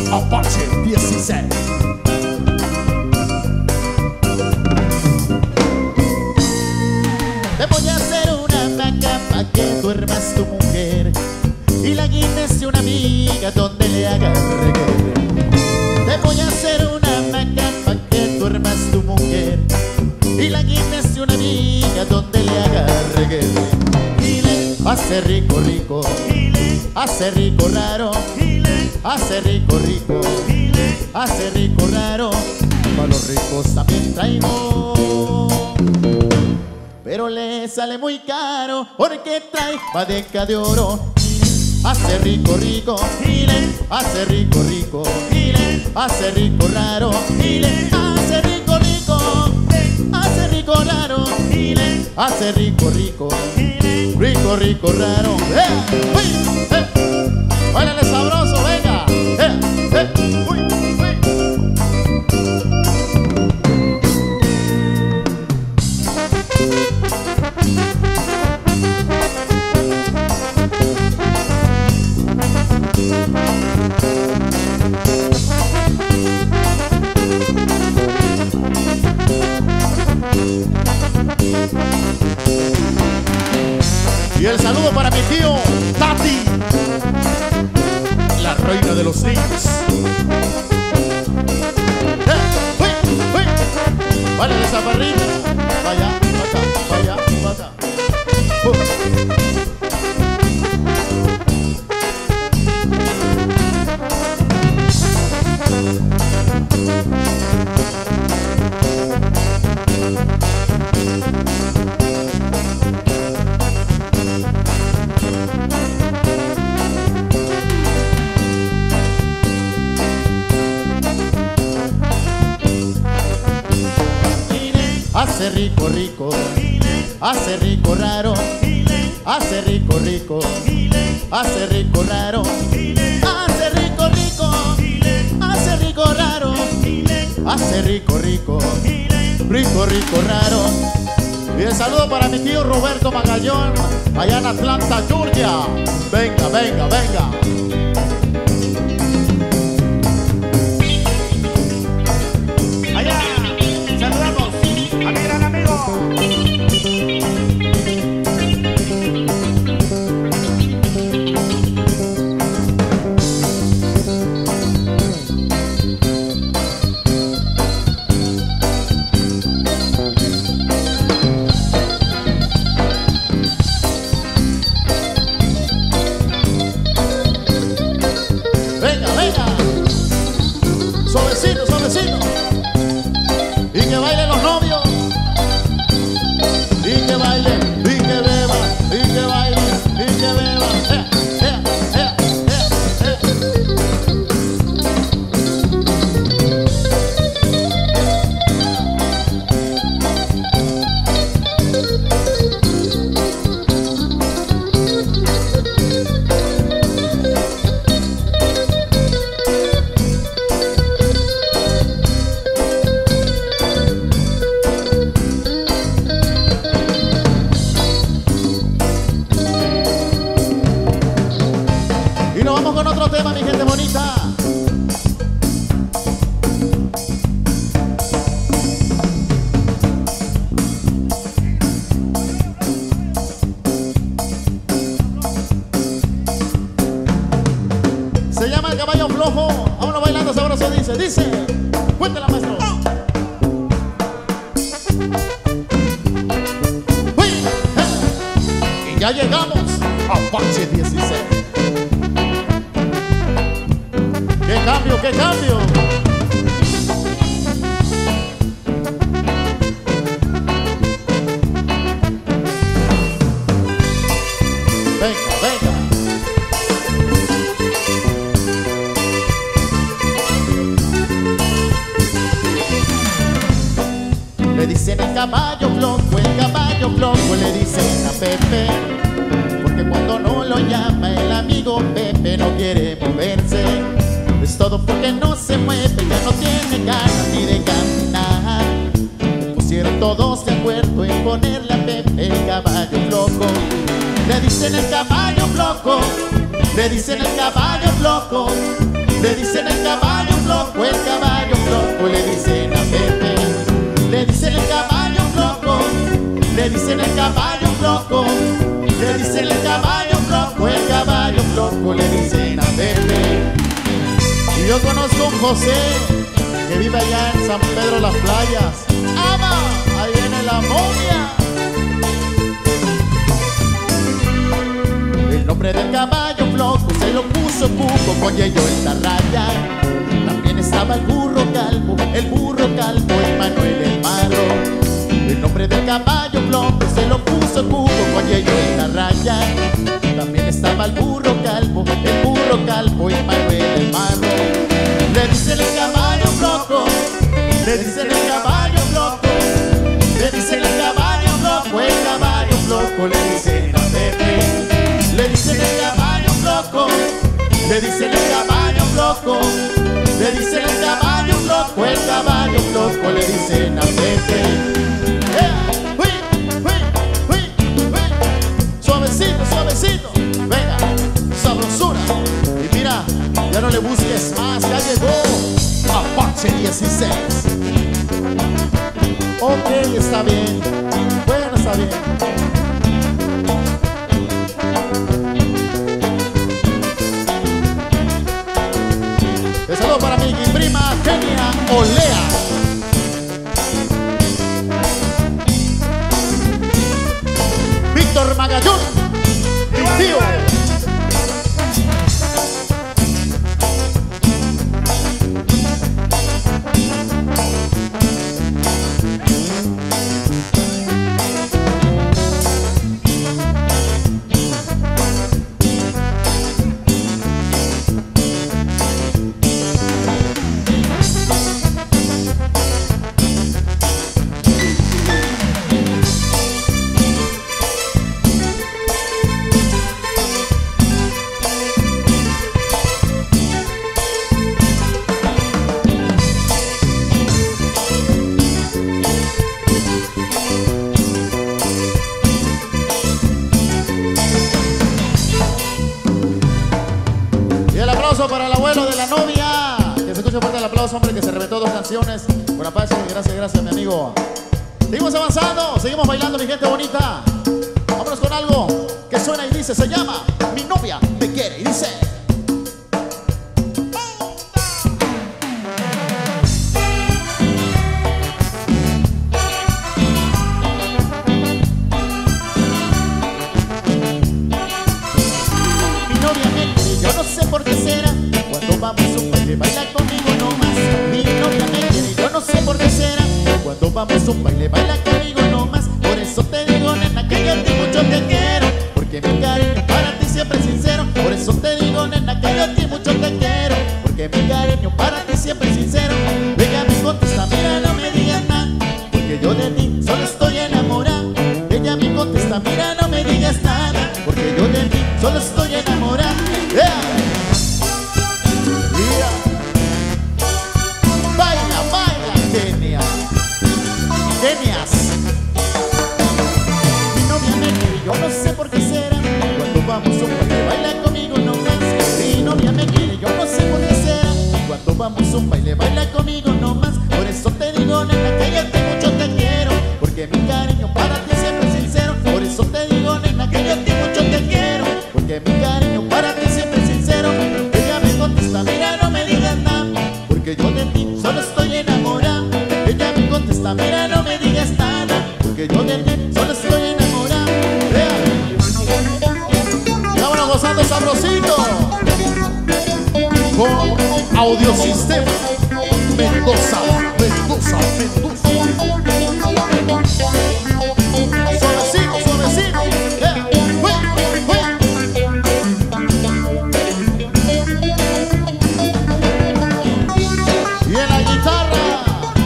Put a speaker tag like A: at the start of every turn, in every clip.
A: Apache 16.
B: Te voy a hacer una hamaca pa' que duermas tu mujer y la guindes de una amiga donde le hagas reguer. Te voy a hacer una hamaca pa' que duermas tu mujer y la guindes de una amiga donde le hagas reguer. Y le hace rico rico, hace rico raro, hace rico rico, hace rico raro. Pa' los ricos también traigo, pero le sale muy caro porque trae madeca de oro. Hace rico rico, hace rico rico, hace rico raro, hace rico rico, hace rico raro, hace rico rico, rico rico raro. Báilale sabroso, venga. Uy, uy. Y el saludo para mi tío Tati, la reina de los niños. Vale, de esa barriga. Vaya, vaya, vaya. Hace rico rico, hace rico raro, hace rico rico, hace rico raro, hace rico rico, hace rico raro, hace rico rico, rico rico raro. Y el saludo para mi tío Roberto Magallón, allá en Atlanta, Georgia. Venga, venga, venga. Suavecito, suavecito. Y que bailen los novios. Y que bailen, y que beban, y que bailen, y que beban. Y nos vamos con otro tema, mi gente bonita. Se llama El Caballo Flojo. A uno bailando sabroso dice, cuéntela, maestro. Y ya llegamos a Apache 16. ¡Qué cambio, qué cambio! Venga, venga. Le dicen el caballo flojo, le dicen a Pepe, porque cuando no lo llama el amigo Pepe no quiere moverse. Es todo porque no se mueve, ya no tiene ganas ni de caminar. Se pusieron todos de acuerdo en ponerle a Pepe el caballo flojo. Le dicen el caballo flojo, le dicen el caballo flojo, Le dicen el caballo flojo, el caballo flojo, le dicen a Pepe. Le dicen el caballo flojo, le dicen el caballo flojo, le dicen el caballo flojo, el caballo flojo, le dicen a Pepe. Y yo conozco a un José que vive allá en San Pedro Las Playas. ¡Ama! Ahí viene la momia. El nombre del caballo flojo se lo puso Cuco con Yeyo en la raya. También estaba el burro calvo y Manuel el Marro. El nombre del caballo flojo se lo puso Cuco con Yeyo en la raya. También estaba el burro calvo y Manuel el Marro. Le dicen el caballo flojo, le dicen el caballo flojo, le dicen el caballo flojo, el caballo flojo, le dicen a Pepe. Le dicen el caballo flojo, le dicen el caballo flojo, le dicen el caballo flojo, el caballo flojo, le dicen a Pepe. Suavecito, suavecito, venga, sabrosura. Y mira, ya no le busques más, ya llegó Apache 16. Ok, está bien, bueno, está bien. Un saludo para mi prima Kenia Olea. Víctor Magallón, mi tío. Para el abuelo de la novia, que se escuche fuerte el aplauso, hombre, que se reventó 2 canciones por Apache. Gracias, gracias, mi amigo. Seguimos avanzando, seguimos bailando, mi gente bonita. Vámonos con algo que suena y dice, se llama Mi novia me quiere, y dice: mi novia me quiere, yo no sé por qué será. Vamos a un baile, baila conmigo nomás. Mi novia me quiere, yo no sé por qué será. Cuando vamos a un baile, baila conmigo nomás. Por eso te digo, nena, que yo a ti mucho te quiero, porque mi cariño para ti siempre es sincero. Por eso te digo, nena, que yo a ti mucho te quiero, porque mi cariño para ti siempre es sincero. Ella me contesta, mira, no me digas nada, porque yo de ti solo estoy enamorada. Ella me contesta, mira, no me digas nada, porque yo de ti solo estoy enamorada. Baila, baila, Kenia. Kenias. Mi novia me quiere, yo no sé por qué será. Cuando vamos a un baile, baila conmigo nomás. Mi novia me quiere, yo no sé por qué será. Cuando vamos a un baile, baila conmigo nomás. Por eso te digo, nena, que yo a ti mucho te quiero, porque mi cariño para ti siempre es sincero. Por eso te digo, nena, que yo a ti mucho te quiero, porque mi cariño para ti siempre es sincero. Ella me contesta, mira, no me digas nada, porque yo de ti solo estoy enamorada. Ella me contesta, mira, no me digas nada, porque yo de ti solo estoy enamorada. Vámonos gozando sabrosito con Audiosistema Mendoza, Mendoza, Mendoza. Suavecito, suavecito. Y en la guitarra,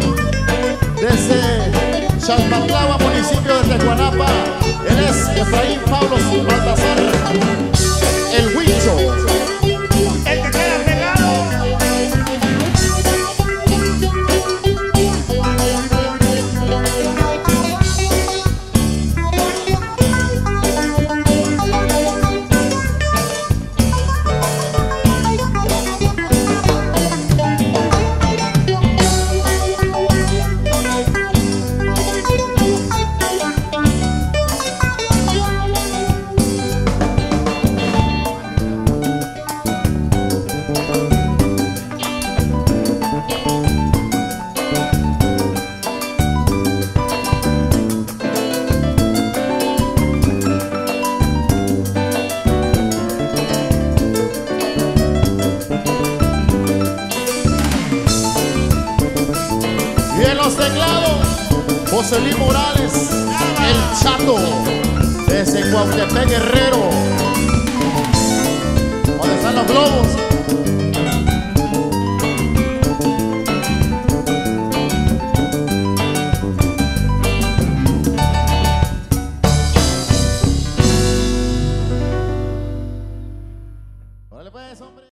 B: desde Chalpatlagua, municipio de Tecuanapa, él es Efraín Pablo Baltasar, el Huicho.
A: El que queda pegado.
B: José Luis Morales, el Chato, desde Cuautepec, Guerrero. ¿Dónde están los globos?